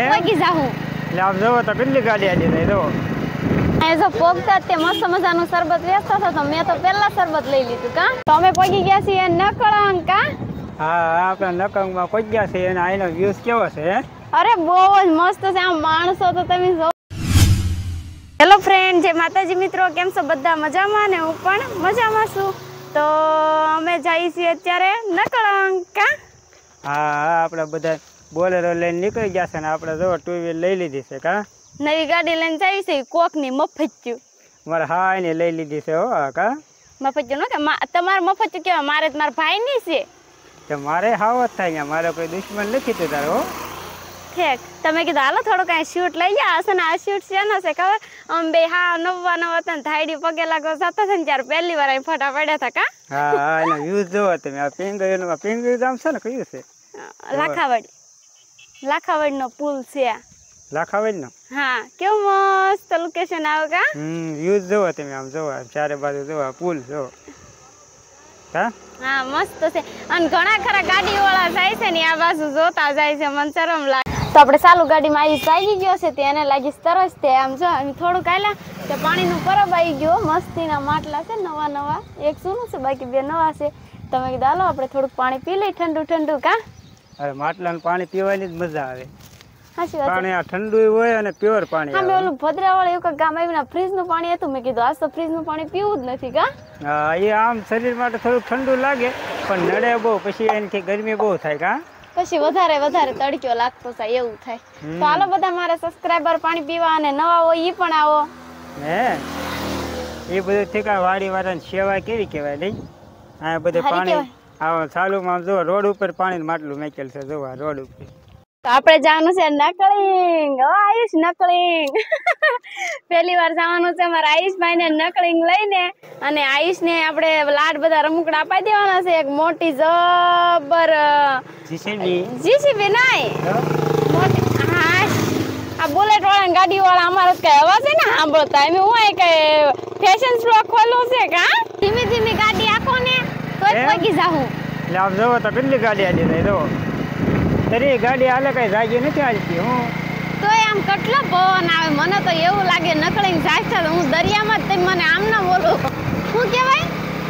પગી જાહું એટલે આમ જોવો તો કેટલી ગાડી આડી રહી જો એ જો પોગતા તે મસ્ત મજાનું શરબત વેચતા હતા તો મેં તો પહેલા શરબત લઈ લીધું કા તો અમે પગી ગયા છીએ નકળંગ કા હા આપણે નકળંગમાં પહોંચ્યા છે અને આનો વ્યૂઝ કેવો છે અરે બહુ જ મસ્ત છે આમ માણસો તો તમે જો હેલો ફ્રેન્ડ જય માતાજી મિત્રો કેમ છો બધા મજામાં ને હું પણ મજામાં છું તો અમે જઈએ છીએ અત્યારે નકળંગ કા હા આપણે બધા બોલેરો લઈને નીકળી ગયા છે ને આપણે જો ટુ વ્હીલ લઈ લીધી છે કા નવી ગાડી લઈને જઈએ છીએ કોકની મફતચ્યું મારે હા એને લઈ લીધી છે હો કા મફતચ્યું કે તમારે મફતચ્યું કેવા મારે મારા ભાઈની છે તો મારે હાવ જ થાય મારે કોઈ દુશ્મન નથી તો તારો ઠેક તમે કીધું હાલો થોડું કાંઈ શૂટ લઈ ગયા હશે ને આ શૂટ છે ને છે ખબર આમ બે હા નવા હતા ને થાયડી પગે લાગો જતા હતા ને ત્યારે પહેલી વાર અહીં ફોટા પડ્યા હતા કા હા એનો વ્યૂઝ જોવો તમે આ પિંગળી ગામ છે ને કયું છે લાખાવડ નો પુલ છે લાખાવડ નો હા કેવું મસ્ત લોકેશન આવે કા વ્યૂઝ જોવો તમે આમ જોવો ચારે બાજુ જોવો પુલ જોવો હા મસ્ત છે અને ઘણા ખરા ગાડી વાળા જાય છે ને આ બાજુ જોતા જાય છે મને શરમ લાગે તો આપણે ચાલુ ગાડીમાં આવી જાગી ગયો છે તે એને લાગી તરસ તે આમ જો થોડુંક આયલા તે પાણીનું પરબ આવી ગયો મસ્તીના માટલા છે નવા એક જૂનું છે બાકી બે નવા છે તમે કીધું હાલો આપણે થોડુંક પાણી પી લઈ ઠંડુ કા અરે માટલાનું પાણી પીવાની જ મજા આવે હાચી વાત પાણી આ ઠંડુ હોય અને પ્યોર પાણી હા મેં ઓલું ભદ્રાવાળા એવું ગામ આવ્યું ફ્રીજનું પાણી હતું મેં કીધું આજ તો ફ્રીજનું પાણી પીવું જ નથી કા હા એ આમ શરીર માટે થોડું ઠંડુ લાગે પણ નડે બહુ પછી એનાથી ગરમી બહુ થાય કા પછી વધારે તડક્યો લાગતો થાય એવું થાય તો હાલો બધા મારા સબસ્ક્રાઇબર પાણી પીવા અને નવા હોય ઈ પણ આવો હે એ બધું ઠીકા વાડી વાળાની સેવા કેવી કહેવાય નહીં આ બધે પાણી આવો ચાલુમાં જો રોડ ઉપર પાણી માટલું મેકેલ છે જોવા રોડ ઉપર તો આપણે જવાનું છે નકળીંગ આયુષ નકળીંગ પહેલી વાર જવાનું છે મારા આયુષભાઈ ને નકળીંગ લઈને અને આયુષ ને આપણે લાડ બધા રમકડા અપાઈ દેવાના છે એક મોટી જબર જીસીબી નહીં મોટી હા આ બુલેટ વાળા ગાડી વાળા અમારે કઈ અવાજ છે ને સાંભળતા એમ હું કઈ ફેશન શો ખોલું છે કા ધીમી ગાડી આખો ને તો પગી જાહું એટલે આમ જોવો તો કેટલી ગાડી આડી રહી જો તરી ગાડી હાલે કઈ જાગી નથી હાલતી હું તો આમ કેટલો પવન આવે મને તો એવું લાગે નકળીને જાય છે હું દરિયામાં જ મને આમ ના બોલું શું કહેવાય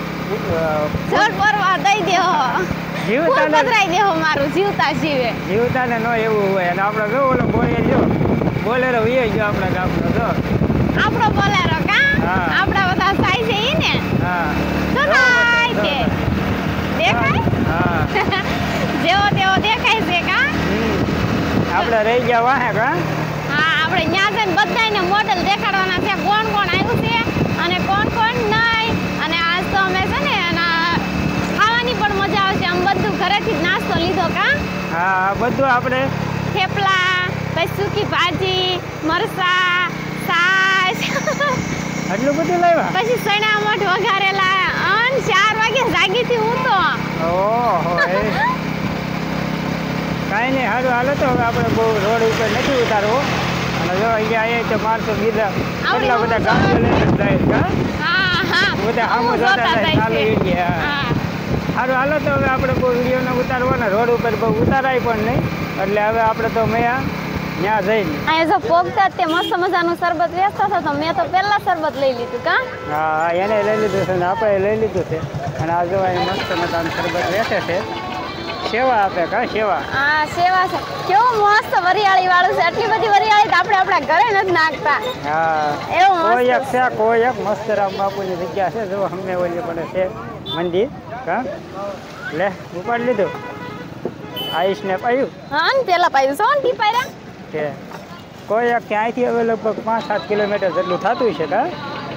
જળ પરવા દઈ દેહો જીવતા પધરાઈ દેહો મારું જીવતાને નો એવું હોય અને આપણે જો ઓલો બોલેરો વીએ ગયો આપણા ગામનો જો આપણો બોલેરો કા આપણા બધા સાઈ છે ઈ ને હા તો થાય છે દેખાય હા જેવો તેવો દેખાય છે કા આપણે રહી ગયા વાહે કા હા આપણે ન્યા જઈને બધાયને મોડલ દેખાડવાના છે કોણ આવ્યું છે અને કોણ નહીં અને આજ તો અમે છે ને ખાવાની પણ મજા આવશે આમ બધું ઘરેથી જ નાસ્તો લીધો કા હા બધું આપણે થેપલા પછી સૂકી ભાજી મરસા છાશ આટલું બધું લાવ્યા પછી સણા મઠ વઘારેલા અને 4 વાગે જાગી થી હું તો ઓહો કાંઈ નહીં સારું હાલો તો હવે આપણે બહુ રોડ ઉપર નથી ઉતારવો અને જો અહીંયા આવીએ તો માણસો બીજા કેટલા બધા ગાડીઓ લઈને જાય બધા આમ જોતા જાય ચાલુ ગયા સારું હાલો તો હવે આપણે બહુ વિડીયો ને ઉતારવાના રોડ ઉપર બહુ ઉતારાય પણ નહીં એટલે હવે આપણે તો ત્યાં જઈને અહીંયા જો પોગતા તે મસ્ત મજાનું શરબત વેચતા હતા તો મેં તો પહેલા શરબત લઈ લીધું કા હા એને લઈ લીધું છે ને આપણે લઈ લીધું છે અને આ જો અહીં મસ્ત મજાનું શરબત વેચે છે સેવા આપે કા સેવા હા સેવા છે કેવું મસ્ત વરિયાળી વાળું છે આટલી બધી વરિયાળી તો આપણે આપણા ઘરે નથી નાખતા હા એવું કોઈ એક મસ્ત રામ બાપુની જગ્યા છે જો અમને ઓલી પડે છે મંદિર કા લે ઉપાડ લીધું આયુષ ને પાયું હા ને પેલા પાયું સોન ટી પાયરા કે કોઈ એક ક્યાંયથી હવે લગભગ 5-7 કિલોમીટર જેટલું થતું છે કા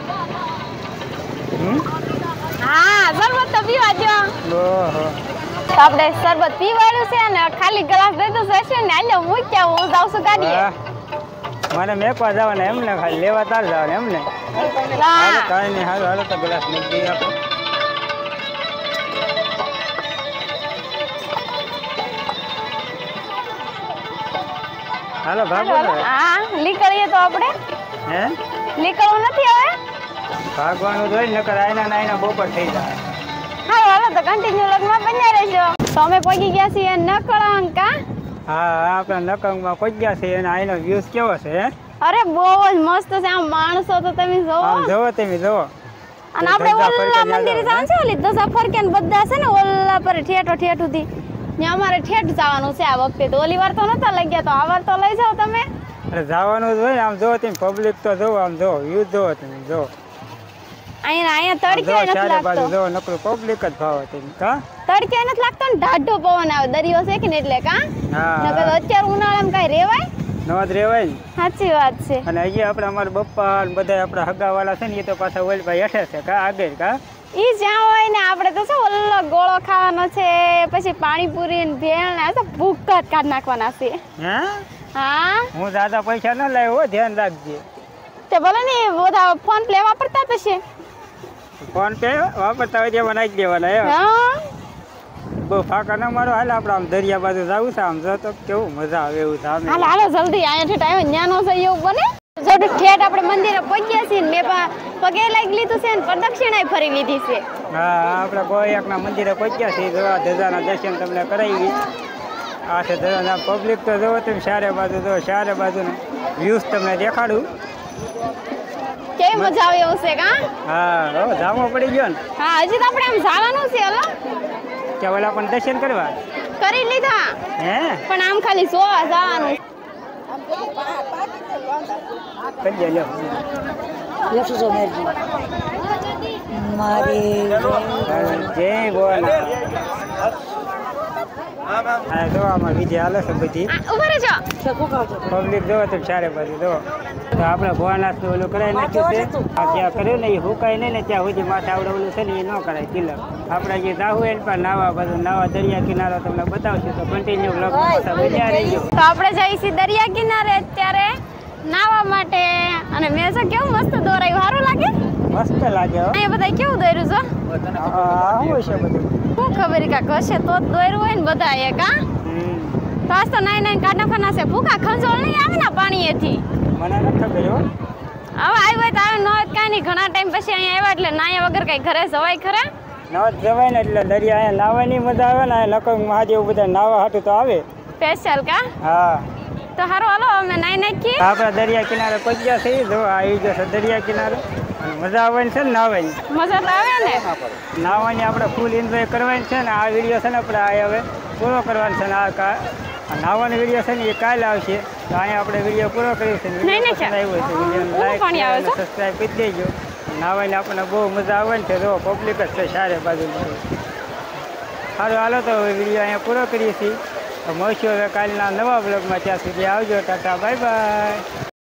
હા શરબત તો પીવા જો ઓહો તો આપણે શરબત પીવાનું છે ને ખાલી ગ્લાસ દઈ દો છે ને આલે મૂક્યા હું જાઉં છું ગાડીએ મને મેકવા જવાના એમને ખાલી લેવા તાર જવાના એમને હાલો કાંઈ નહીં હાલો તો ગ્લાસ મૂકી દઈએ આપણે હાલો ભાગો હા નીકળીએ તો આપણે હે નીકળવું નથી હવે ભાગવાનું જોઈ નકર આયના બપોર થઈ જાય હાલો તો કન્ટિન્યુ લગમાં બન્યા રહેજો તો અમે પહોંચી ગયા છીએ નકળંગ કા હા આપણા નકંગમાં પહોંચ્યા છે અને આનો વ્યૂઝ કેવો છે હે? અરે બહુ જ મસ્ત છે આમ માણસો તો તમે જોવો આમ જોવો તમે જોવો અને આપણે ધજા ઓલા ફરકે મંદિરે ન્યા જવાનું છે ઓલી ધજા ફરકે ને બધા છે ને ઓલા પર ઠેઠ સુધી ત્યાં અમારે ઠેઠ જવાનું છે આ વખતે તો ઓલી વાર તો નતા લઈ ગયા તો આ વાર તો લઈ જાઓ તમે અરે જવાનું જ હોય ને આમ જોવો તમે પબ્લિક તો જોવો આમ જોવો વ્યૂઝ જોવો તમે જોવો અહીંયા તડકે જોવો નથી ચારે બાજુ લાગતો જોવો નકરું પબ્લિક જ ભાવે તમે કા તડકે નથી લાગતો ને ઢાઢો પવન આવે દરિયો છે કે ને એટલે કા હા નકર અત્યારે ઉનાળામાં કઈ રેવાય નવા જ રહેવાય ને સાચી વાત છે અને હજી આપણે અમારા બપ્પા ને બધા આપણા હગાવાળા છે ને એ તો પાછા ઓલી ભાઈ હેઠે છે કા આગળ કા ઈ જ્યાં હોય ને આપણે તો શું ઓલો ગોળો ખાવાનો છે પછી પાણીપુરી ને ભેળ ને આ તો ભૂખ જ કાઢ નાખવાના છે હે હા હું દાદા પૈસા ન લાવ્યો હો ધ્યાન રાખજે તે ભલે ને બધા ફોન પ્લે વાપરતા થશે ફોન પે વાપરતા હોય તેમાં નાખી દેવાના એમ હા બહુ ફાકા ન મારો હાલ આપણે આમ દરિયા બાજુ જવું છે આમ જો તો કેવું મજા આવે એવું છે આમે હાલો હાલો જલ્દી અહીંયા ઠેઠ આવ્યો ન્યાનો છે એવું બને જોડું ઠેઠ આપણે મંદિરે પહોંચ્યા છીએ ને મેં પગે લાગી લીધું છે ને પ્રદક્ષિણાય ફરી લીધી છે હા આપણે ગોયકના મંદિરે પહોંચ્યા છીએ જોવા ધજાના દર્શન તમને કરાવી આ છે ધજાના પબ્લિક તો જોવો તમે ચારે બાજુ જો ચારે બાજુનું વ્યૂઝ તમને દેખાડું કેવી મજા આવે એવું છે કા હા હો જામો પડી ગયો ને હા હજી તો આપણે આમ જવાનું છે હલો કે ઓલા પણ દર્શન કરવા કરી લીધા હે પણ આમ ખાલી જોવા જવાનું કરી લ્યો જય ભોળાનાથ હા જો આમાં વિજય હાલે છે બધી ઉભા રહેજો પબ્લિક જોવો તો ચારે બાજુ જોવો તો આપણે ભોળાનાથનું ઓલું કરાવી નાખ્યું છે આ જ્યાં કર્યું ને એ હુકાય નહીં ને ત્યાં સુધી માથે આપણે ઓલું છે ને એ ન કરાય તિલક આપણે જે જાવું એને પણ નાવા બાજુ નાવા દરિયા કિનારો તમને બતાવશું તો કન્ટિન્યુ બ્લોગ બન્યા રહીજો તો આપણે જઈશું દરિયા કિનારે અત્યારે નાવા માટે અને મેં તો કેવું મસ્ત દોરાયું સારું લાગે મસ્ત લાગે હો અહીંયા બધા કેવું દોર્યું છો આવું છે બધું શું ખબર કાંક હશે તો જ દોર્યું હોય ને બધા એ કા તો આજ તો નાઈ કાઢ નાખવાના છે ભૂખા ખંજોળ નહીં આવે ને પાણીએથી મને નથી ખબર હો હવે આવ્યું હોય તો આવે ન હોય કાંઈ નહીં ઘણા ટાઈમ પછી અહીંયા આવ્યા એટલે નાયા વગર કઈ ઘરે જવાય ખરા નવા જવાય ને એટલે દરિયા અહીંયા નાવાની મજા આવે ને લખન મહાદેવ બધા નાવા હાટું તો આવે સ્પેશિયલ કા હા તો સારું હાલો અમે નાઈ નાખીએ આપણે દરિયા કિનારે પહોંચ્યા છીએ જો આવી જશે દરિયા કિનારે અને મજા આવવાની છે ને નાવાની મજા તો આવે ને નાવાની આપણે ફૂલ એન્જોય કરવાની છે ને આ વિડીયો છે ને આપણે આ હવે પૂરો કરવાનો છે ને આ નાવાનો વિડીયો છે ને એ કાલે આવશે તો અહીંયા આપણે વિડીયો પૂરો કર્યો છે સબસ્ક્રાઈબ કરી દેજો નાવાની આપણને બહુ મજા આવે ને છે જો પબ્લિક જ છે સારે બાજુ સારું હાલો તો વિડીયો અહીંયા પૂરો કરીએ છીએ મળશું હવે કાલના નવા બ્લોગમાં ત્યાં સુધી આવજો ટાટા બાય બાય